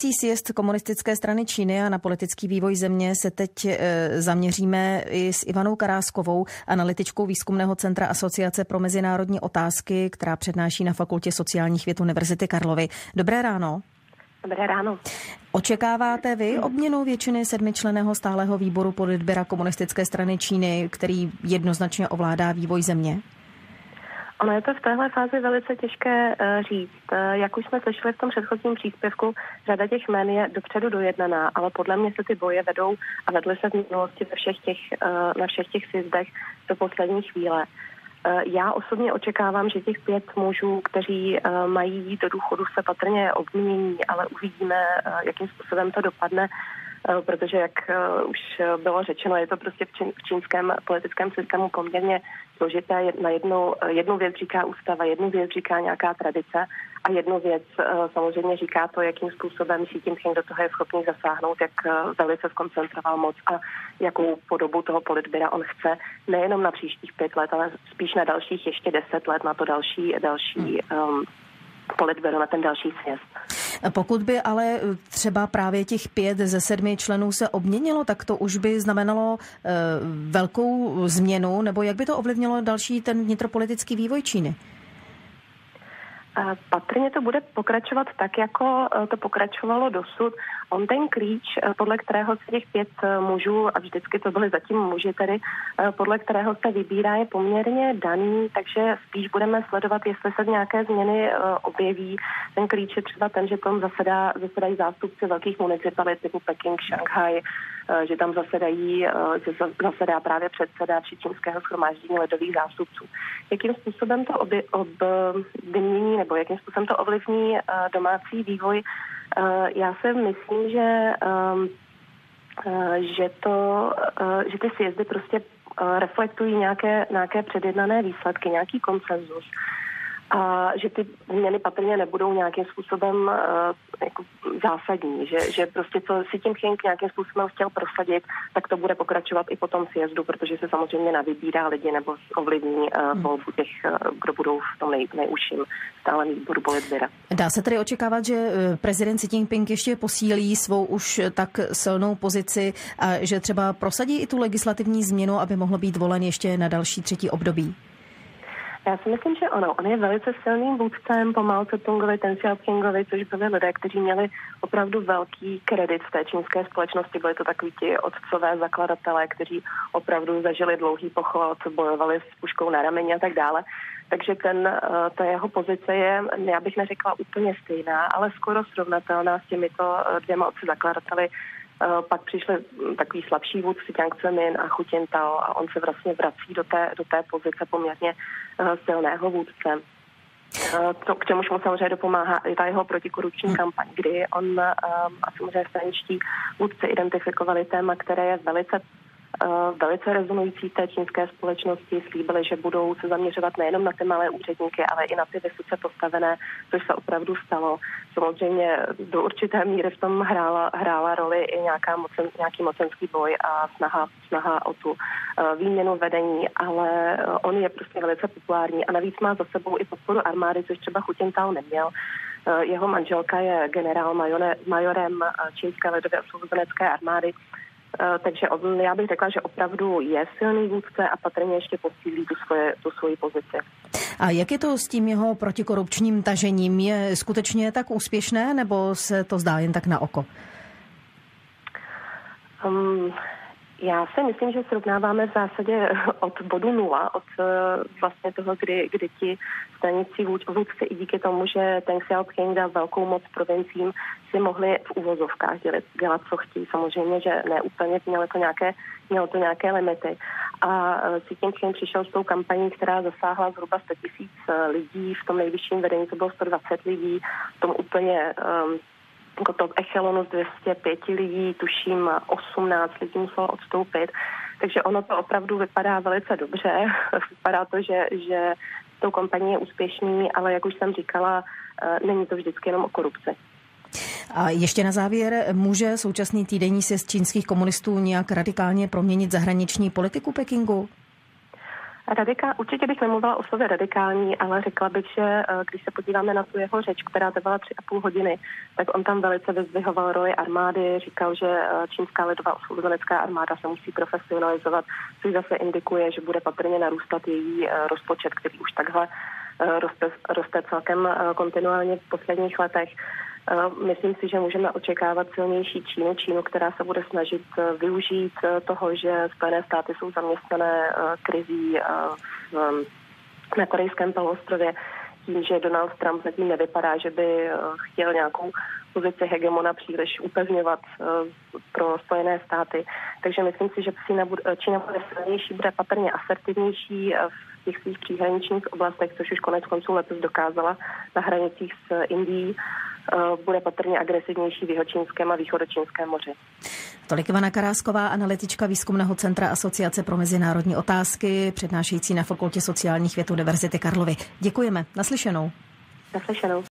sjezd Komunistické strany Číny a na politický vývoj země se teď zaměříme i s Ivanou Karáskovou, analytičkou Výzkumného centra Asociace pro mezinárodní otázky, která přednáší na Fakultě sociálních věd Univerzity Karlovy. Dobré ráno. Dobré ráno. Očekáváte vy obměnu většiny 7členného stálého výboru politbyra Komunistické strany Číny, který jednoznačně ovládá vývoj země? Ono je to v téhle fázi velice těžké říct. Jak už jsme slyšeli v tom předchozím příspěvku, řada těch jmen je dopředu dojednaná, ale podle mě se ty boje vedou a vedly se v minulosti na všech těch sjezdech do poslední chvíle. Já osobně očekávám, že těch 5 mužů, kteří mají jít do důchodu, se patrně obmění, ale uvidíme, jakým způsobem to dopadne, protože jak už bylo řečeno, je to prostě v čínském politickém systému poměrně složité. Na jednu věc říká ústava, jednu věc říká nějaká tradice a jednu věc samozřejmě říká to, jakým způsobem Xi Jinping do toho je schopný zasáhnout, jak velice zkoncentroval moc a jakou podobu toho politbyra on chce, nejenom na příštích 5 let, ale spíš na dalších ještě 10 let, na to další politbyro, na ten další sjezd. Pokud by ale třeba právě těch 5 ze 7 členů se obměnilo, tak to už by znamenalo velkou změnu, nebo jak by to ovlivnilo další ten vnitropolitický vývoj Číny? Patrně to bude pokračovat tak, jako to pokračovalo dosud. On ten klíč, podle kterého se těch 5 mužů, a vždycky to byly zatím muži tedy, podle kterého se vybírá, je poměrně daný, takže spíš budeme sledovat, jestli se nějaké změny objeví. Ten klíč je třeba ten, že tam zasedají zástupci velkých municipalit typu Peking, Šanghaj, že tam zasedá právě předseda čínského shromáždění lidových zástupců. Jakým způsobem to obmění nebo jakým způsobem to ovlivní domácí vývoj? Já si myslím, že ty sjezdy prostě reflektují nějaké předjednané výsledky, nějaký konsenzus. A že ty změny patrně nebudou nějakým způsobem jako zásadní, že prostě co si tím Jinping nějakým způsobem chtěl prosadit, tak to bude pokračovat i po tom sjezdu, protože se samozřejmě navybírá lidi nebo ovlivní volbu těch, kdo budou v tom nejužším stálem výboru politbyra. Dá se tedy očekávat, že prezident Xi Jinping ještě posílí svou už tak silnou pozici a že třeba prosadí i tu legislativní změnu, aby mohl být volen ještě na další 3. období? Já si myslím, že on je velice silným vůdcem po Mao Tse-tungovi, Deng Xiaopingovi, což byli lidé, kteří měli opravdu velký kredit v té čínské společnosti. Byli to takoví ti otcové zakladatelé, kteří opravdu zažili dlouhý pochod, bojovali s puškou na rameni a tak dále. Takže ta jeho pozice je, já bych neřekla úplně stejná, ale skoro srovnatelná s těmito 2 otci zakladateli. Pak přišli takový slabší vůdci Jiang Zemin a Hu Jintao a on se vlastně vrací do té pozice poměrně silného vůdce. To, k čemuž mu samozřejmě dopomáhá i ta jeho protikorupční kampaň, kdy on a samozřejmě straničtí vůdci identifikovali téma, které je velice rezonující té čínské společnosti, slíbili, že budou se zaměřovat nejenom na ty malé úředníky, ale i na ty vysoce postavené, což se opravdu stalo. Samozřejmě do určité míry v tom hrála roli i nějaký mocenský boj a snaha o tu výměnu vedení, ale on je prostě velice populární a navíc má za sebou i podporu armády, což třeba Hu Jintao neměl. Jeho manželka je majorem čínské lidově osvobozenecké armády. Takže já bych řekla, že opravdu je silný vůdce a patrně ještě posílí tu svoji pozici. A jak je to s tím jeho protikorupčním tažením? Je skutečně tak úspěšné, nebo se to zdá jen tak na oko? Já si myslím, že srovnáváme v zásadě od bodu 0, od vlastně toho, kdy ti straničtí vůdci i díky tomu, že Deng Xiaoping dal velkou moc provinciím, si mohli v uvozovkách dělat, co chtějí. Samozřejmě, že ne úplně, mělo to nějaké limity. A Xi Jinping přišel s tou kampaní, která zasáhla zhruba 100 000 lidí, v tom nejvyšším vedení to bylo 120 lidí, v tom úplně jako top echelonu z 205 lidí, tuším 18 lidí muselo odstoupit. Takže ono to opravdu vypadá velice dobře. Vypadá to, že tou kampaní je úspěšný, ale jak už jsem říkala, není to vždycky jenom o korupci. A ještě na závěr, může současný týdenní sjezd čínských komunistů nějak radikálně proměnit zahraniční politiku Pekingu? Určitě bych nemluvila o slově radikální, ale řekla bych, že když se podíváme na tu jeho řeč, která trvala 3,5 hodiny, tak on tam velice vyzdvihoval roli armády, říkal, že čínská lidová osvobozenecká armáda se musí profesionalizovat, což zase indikuje, že bude patrně narůstat její rozpočet, který už takhle roste celkem kontinuálně v posledních letech. Myslím si, že můžeme očekávat silnější Čínu, která se bude snažit využít toho, že Spojené státy jsou zaměstnané krizí na korejském poloostrově, tím, že Donald Trump zatím nevypadá, že by chtěl nějakou pozici hegemona příliš upevňovat pro Spojené státy. Takže myslím si, že Čína bude silnější, bude patrně asertivnější v těch svých příhraničních oblastech, což už konec konců letos dokázala na hranicích s Indií. Bude patrně agresivnější v Jihočínském a Východočínském moři. Tolik Ivana Karásková, analytička Výzkumného centra Asociace pro mezinárodní otázky, přednášející na Fakultě sociálních věd Univerzity Karlovy. Děkujeme. Naslyšenou. Naslyšenou.